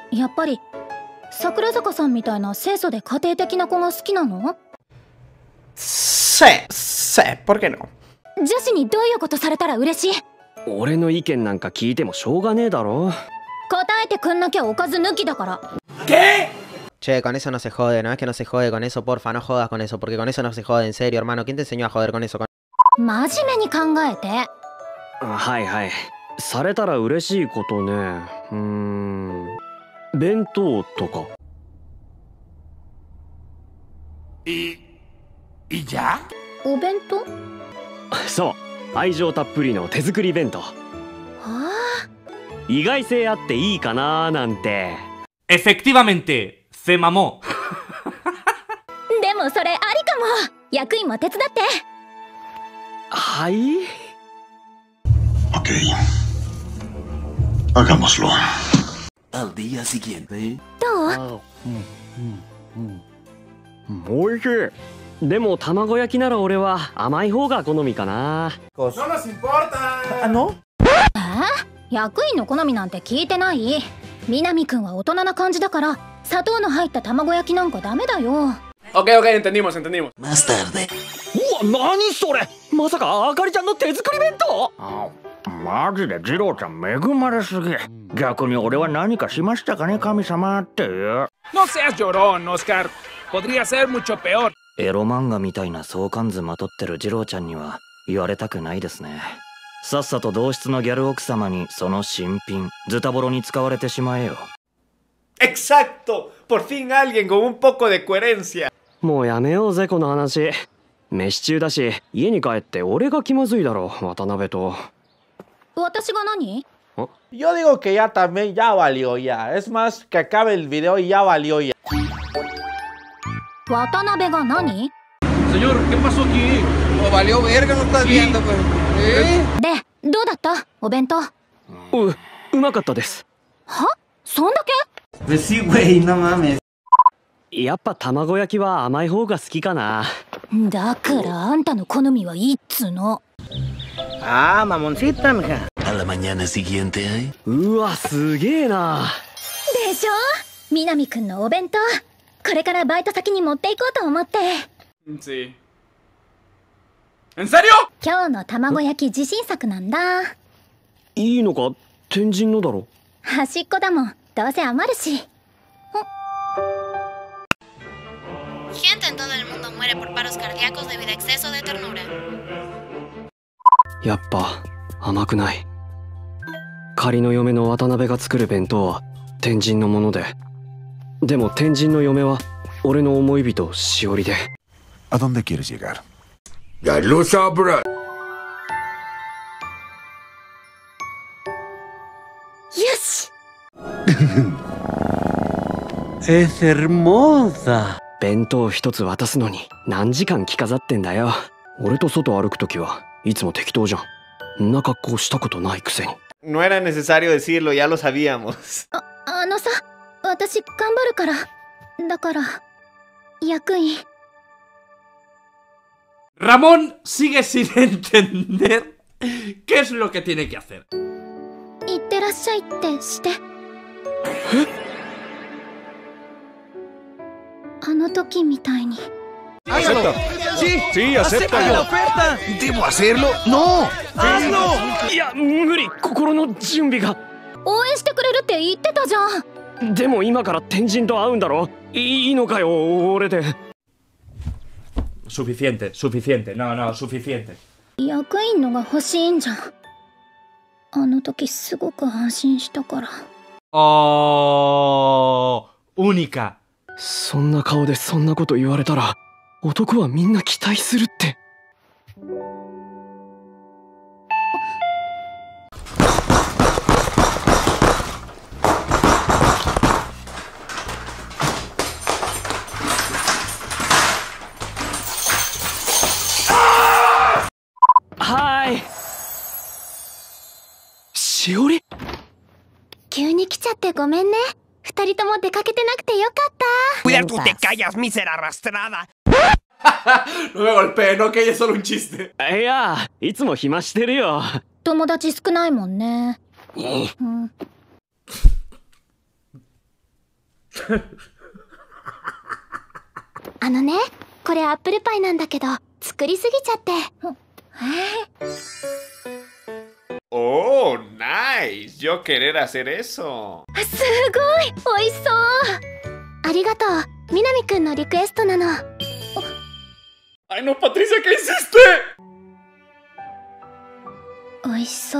やっぱり桜坂さんみたいな清楚で家庭的な子が好きなの？ Sí, sí, ¿por qué no? 女子にどういうことされたら嬉しい？ 俺の意見なんか聞いてもしょうがねえだろ。 答えてくんなきゃおかず抜きだから。 ¿Qué? Che, con eso no se jode, no es que no se jode con eso, porfa, no jodas con eso, porque con eso no se jode, en serio, hermano. ¿Quién te enseñó a joder con eso? 真面目に考えて。 はいはい。されたら嬉しいことね。弁当とか。 ¿Y ya? お弁当？ そう、愛情たっぷりの手作り弁当。 ああ。 意外性あっていいかなーなんて。 Efectivamente, se mamó. でもそれありかも。役員も手伝って。 はい。 Ok. Hagámoslo. Al día siguiente. どう？ おいしい。でも卵焼きなら俺は甘い方が好みかな。 No nos importa. ¿Ah, no? 役員の好みなんて聞いてない。南くんは大人な感じだから砂糖の入った卵焼きなんかダメだよ。 Ok, entendimos. Más tarde. うわ、何それ。まさかあかりちゃんの手作り弁当？ マジで次郎ちゃん恵まれすぎ。逆に俺は何かしましたかね、神様っていう。 No seas llorón, Oscar. Podría ser mucho peor. エロ漫画みたいな相関図まとってる次郎ちゃんには言われたくないですね。さっさと同室のギャル奥様にその新品ズタボロに使われてしまえよ。 Exacto. Por fin alguien con un poco de coherencia. もうやめようぜこの話。飯中だし家に帰って俺が気まずいだろ渡辺と。 私が何？ Yo digo que ya también ya valió ya. Es más, que acabe el video y ya valió ya. 渡辺が何？ Señor, ¿qué pasó aquí? Oh, valió verga, no estás viendo, pues. で、どうだったお弁当？ うまかったです。 は？そんだけ？ Pues sí, güey, no mames. やっぱ卵焼きは甘い方が好きかな。 だからあんたの好みはいいっつの。 Ah, mamoncita, mija. A la mañana siguiente. うわ、すげえな。 でしょ？南くんのお弁当。これからバイト先に持っていこうと思って。 Sí. ¿En serio? 今日の卵焼き自信作なんだ。 いいのか？天神のだろ。 端っこだもん。どうせ余るし。Gente en todo el mundo muere por paros cardíacos debido a exceso de ternura. やっぱ甘くない。仮の嫁の渡辺が作る弁当は天神のもので、でも天神の嫁は俺の思い人しおりで。 ¿A dónde quieres llegar? Ya lo sabrás. よし。 Es hermosa. 弁当一つ渡すのに何時間着飾ってんだよ。俺と外歩くときはいつも適当じゃん。んな格好したことないくせに。 No era necesario decirlo, ya lo sabíamos. あのさ、私頑張るから。だから役員。 Ramón sigue sin entender qué es lo que tiene que hacer. いってらっしゃいってして。あの時みたいに。 Acepta. Sí, acepta la oferta. ¿Debo hacerlo? ¡No! ¡Hazlo! いや無理、心の準備が。 応援してくれるって言ってたじゃん。 でも今から天神と会うんだろ。いいのかよ俺で。 Suficiente. No, suficiente. 役員のが欲しいんじゃん。あの時すごく安心したから。 Oh, única. そんな顔でそんなこと言われたら男はみんな期待するって。はい。しおり？ 急に来ちゃってごめんね。二人とも出かけてなくてよかった。 Cuidar, tú te callas, mísera arrastrada. No me golpees, no, que ella es solo un chiste. いや、いつも暇してるよ。 友達少ないもんね。 あのね、これアップルパイなんだけど作りすぎちゃって。 Oh, nice. Yo querer hacer eso. すごい美味しそう。ありがとう。南くんのリクエストなの。 Ay, no, Patricia, ¿qué hiciste? 美味しそう。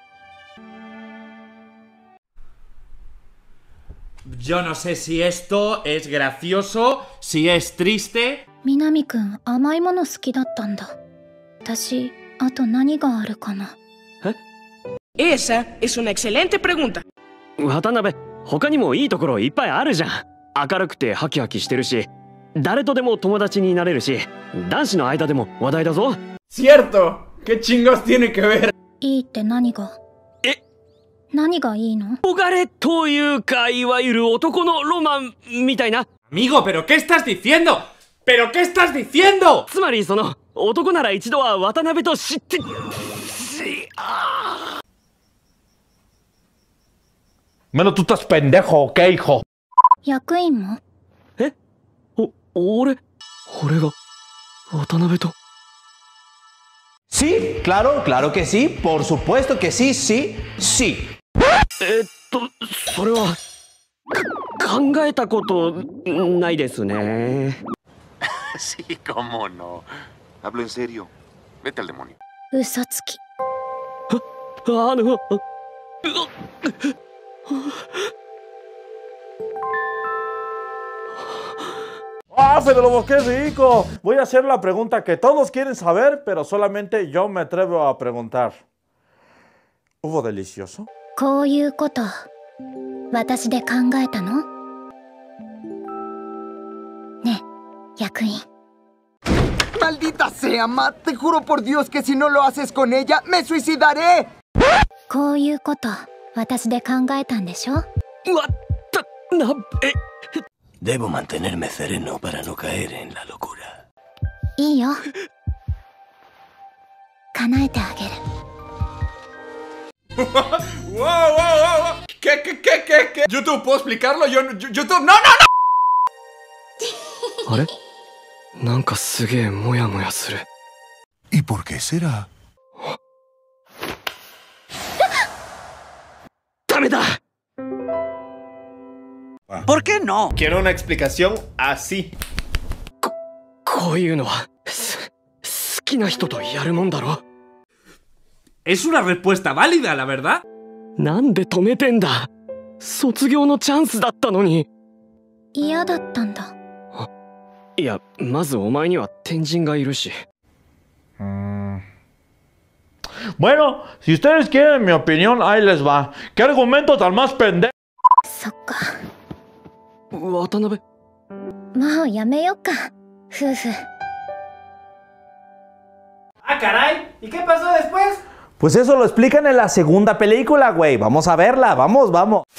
Yo no sé si esto es gracioso, si es triste. 南くん甘いもの好きだったんだ。私、あと何があるかな。 Esa es una excelente pregunta. 渡辺、他にもいいところいっぱいあるじゃん。明るくてハキハキしてるし、誰とでも友達になれるし、男子の間でも話題だぞ。 Cierto. ¿Qué chingos tiene que ver? いいって何が？何がいいの？ 憧れというか、いわゆる男のロマンみたいな。 Amigo, ¿pero qué estás diciendo? ¿Pero qué estás diciendo? つまりその男なら一度は渡辺と知って。 Bueno, tú estás pendejo, ¿ok, hijo? 役員も？ 俺が渡辺と。 Sí, claro, claro que sí, por supuesto que sí, sí, sí. それは考えたことないですね。 Sí, cómo no. Hablo en serio. Vete al demonio. 嘘つき。 ¡Ah, pero qué rico! Voy a hacer la pregunta que todos quieren saber, pero solamente yo me atrevo a preguntar. ¿Hubo delicioso? こういうこと私で考えたの？ねえ、役員。 ¡Maldita sea, Matt! Te juro por Dios que si no lo haces con ella, me suicidaré. こういうこと私で考えたんでしょ？ Debo mantenerme sereno para no caer en la locura. いいよ。叶えてあげる。 ¡Wow, wow, wow! ¿Qué? ¿YouTube puedo explicarlo? YouTube, ¡no! あれ？なんかすげえモヤモヤする。 ¿Y por qué será? ダメだ。 ¿Por qué no? Quiero una explicación así. こういうのは好きな人とやるもんだろ。 Es una respuesta válida, la verdad. なんで止めてんだ。卒業のチャンスだったのに。 嫌だったんだ。 いや、まずお前には天神がいるし。 Bueno, si ustedes quieren mi opinión, ahí les va. ¿Qué argumento tan más pendejo? そっか。 渡辺。 もうやめよっか、夫婦。 Ah, caray. ¿Y qué pasó después? Pues eso lo explican en la segunda película, güey. Vamos a verla, vamos.